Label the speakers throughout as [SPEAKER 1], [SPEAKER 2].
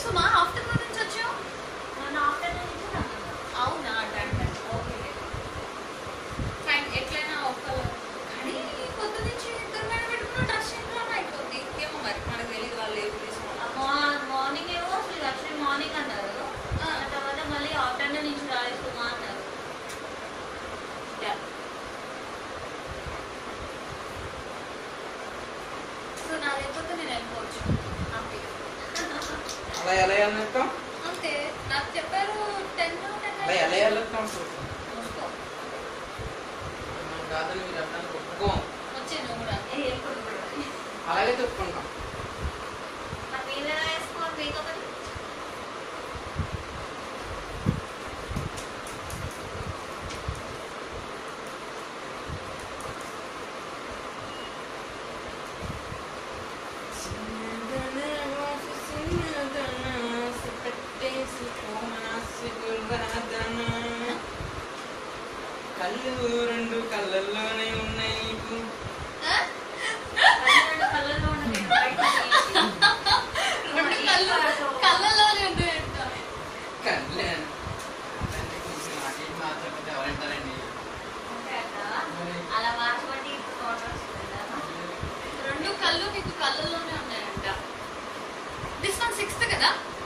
[SPEAKER 1] సుమా afternoon నుంచి వచ్చావు?
[SPEAKER 2] నేను ఆఫ్టర్నూన్ నుంచి రాను.
[SPEAKER 1] అవునా? Okay fine. ఎట్లయినా ఒక్కరు కానీ పొద్దు నుంచి ఇద్దరు మీద పెట్టుకున్న డ్రెస్ చేంజ్లోనే అయిపోద్ది. ఏమో మరి మనకు తెలియదు వాళ్ళు ఏమి తీసుకోవాలి.
[SPEAKER 2] మార్నింగ్ ఏమో అసలు యాక్చువల్లీ మార్నింగ్ అన్నారు, ఆ తర్వాత మళ్ళీ ఆఫ్టర్నూన్ నుంచి రాలేసుకుమా అన్నారు.
[SPEAKER 1] సో నా లేకపోతే నేను వెళ్ళిపోవచ్చు.
[SPEAKER 3] అలా ఎలా వెళ్ళొస్తాం?
[SPEAKER 1] అంతే నాకు చెప్పారు 10
[SPEAKER 3] అలా ఎలా వెళ్ళొస్తాం?
[SPEAKER 1] చూసుకో
[SPEAKER 3] మనం కాదని మీరు అర్థాన్ని ఒప్పుకోం.
[SPEAKER 1] వచ్చే నువ్వు కూడా
[SPEAKER 2] ఎప్పుడు
[SPEAKER 3] అలాగే చెప్పుకుంటాం.
[SPEAKER 2] మరి మీరు ఎలా వేసుకోవాలి మేకప్ అని?
[SPEAKER 3] కళ్ళు రెండు కళ్ళల్లోనే ఉన్నాయి నీకు.
[SPEAKER 2] కళ్ళలో ఉన్నది బయటికి.
[SPEAKER 1] రెండు కళ్ళలోనే ఉంటాయంట.
[SPEAKER 3] కళ్ళే కొంచెం అటు ఇటు మాట్లాడితే ఎవరంటారండి?
[SPEAKER 2] అలా మార్చబట్టి ఇప్పుడు ఫోటో వస్తుందా?
[SPEAKER 1] రెండు కళ్ళు నీకు కళ్ళలోనే ఉన్నాయంట. దిస్ వన్ 6th కదా?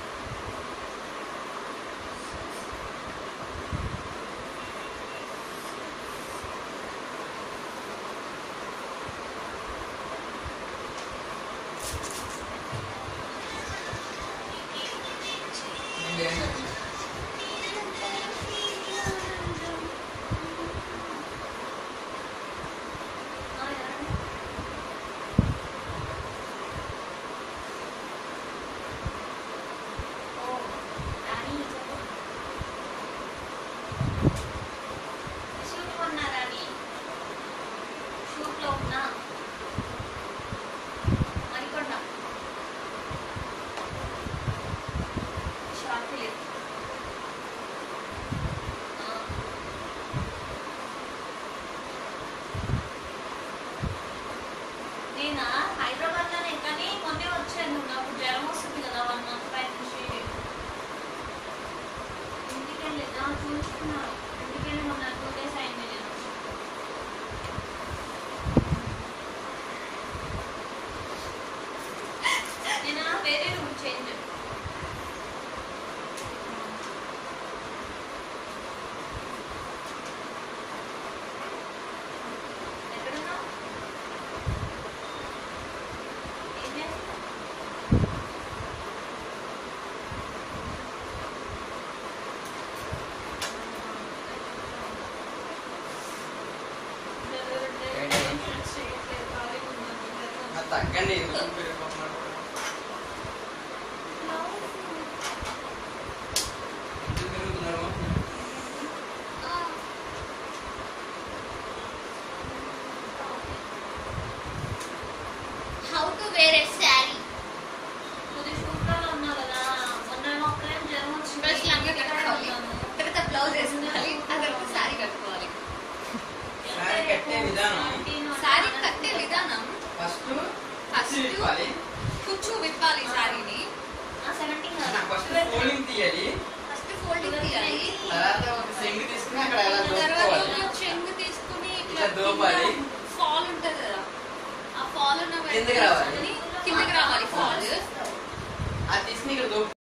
[SPEAKER 2] నేనా హైదరాబాద్ లోనే, కానీ మొన్నే వచ్చాను. నాకు జ్వరం వస్తుంది కదా 1 month పై నుంచి. ఇంటికి వెళ్ళి చూసుకున్నాను. ఇంటికి వెళ్ళి మొన్న 2 days అయింది నేను. నేను వేరే రూమ్ చేంజ్. ఎక్కడున్నావు? ఏం చేస్తావు?
[SPEAKER 3] తగ్గండి ఎందుకు పెరిగిపోతున్నాడు? ఎందుకు పెరుగుతున్నాడు?
[SPEAKER 1] How to wear a sari.
[SPEAKER 2] కొద్దిగా షూట్లలో ఉన్నావు కదా, మొన్న ఒక్కరేం జ్వరం వచ్చింది.
[SPEAKER 1] ఫస్ట్ లంగా కట్టుకోవాలి, తర్వాత బ్లౌజ్ వేసుకోవాలి, ఆ తర్వాత సారీ కట్టుకోవాలి.
[SPEAKER 3] సారీ కట్టే విధానం.
[SPEAKER 1] సారీ కట్టే విధానం
[SPEAKER 3] ఫస్ట్
[SPEAKER 1] ఫస్ట్
[SPEAKER 3] విప్పాలి.
[SPEAKER 1] కుచ్చు విప్పాలి సారీని.
[SPEAKER 2] 17
[SPEAKER 3] ఫస్ట్ ఫోల్డింగ్ తీయాలి.
[SPEAKER 1] ఫస్ట్ ఫోల్డింగ్ తీయాలి,
[SPEAKER 3] తర్వాత ఒక సెంగు తీసుకుని అక్కడ ఎలా
[SPEAKER 1] తర్వాత
[SPEAKER 3] దోపుకోవాలి.
[SPEAKER 1] ఒక చెంగు తీసుకుని
[SPEAKER 3] ఇట్లా దోపాలి.
[SPEAKER 1] ఫాల్ ఉంటది కదా, ఆ ఫాల్ ఉన్న
[SPEAKER 3] కిందకి రావాలి.
[SPEAKER 1] కిందకి రావాలి ఫాల్.
[SPEAKER 3] అది తీసుకుని ఇక్కడ దోపు